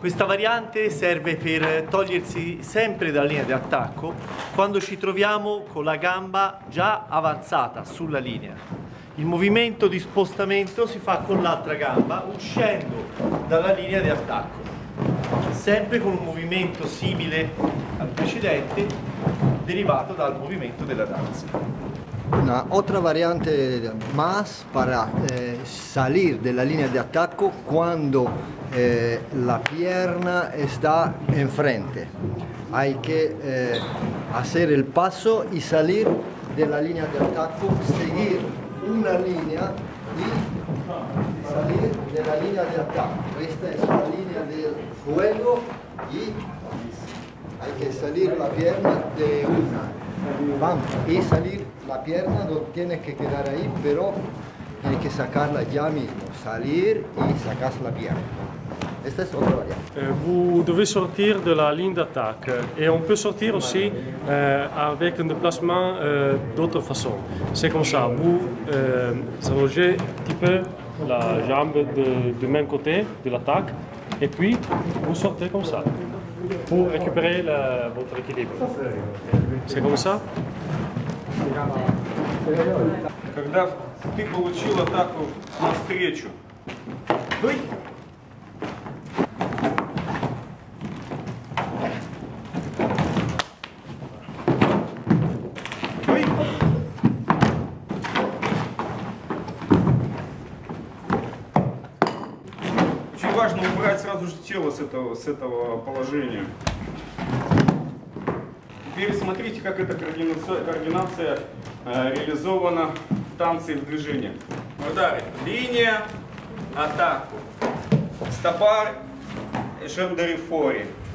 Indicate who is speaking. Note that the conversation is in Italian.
Speaker 1: Questa variante serve per togliersi sempre dalla linea di attacco quando ci troviamo con la gamba già avanzata sulla linea. Il movimento di spostamento si fa con l'altra gamba uscendo dalla linea di attacco, sempre con un movimento simile al precedente derivato dal movimento della danza.
Speaker 2: Una otra variante más para salir de la línea de ataque cuando la pierna está enfrente. Hay que hacer el paso y salir de la línea de ataque, seguir una línea y salir de la línea de ataque. Esta es la línea del juego y hay que salir la pierna de una. Vamos, y salir la pierna no tienes que quedar ahí, pero tienes que sacarla ya mismo. Salir y sacas la pierna. Esta es otra variante.
Speaker 3: Vous devez sortir de la ligne d'attaque et on peut sortir aussi avec un déplacement d'autre façon. C'est comme ça, vous allongez un petit peu la jambe du même côté de l'attaque et puis vous sortez comme ça pour récupérer votre équilibre. C'est comme ça.
Speaker 4: Когда ты получил атаку навстречу, очень важно убрать сразу же тело с этого положения. Теперь смотрите, как эта координация реализована в танце и в движениях. Удары. Линия, атаку. Стопар, шендерифори.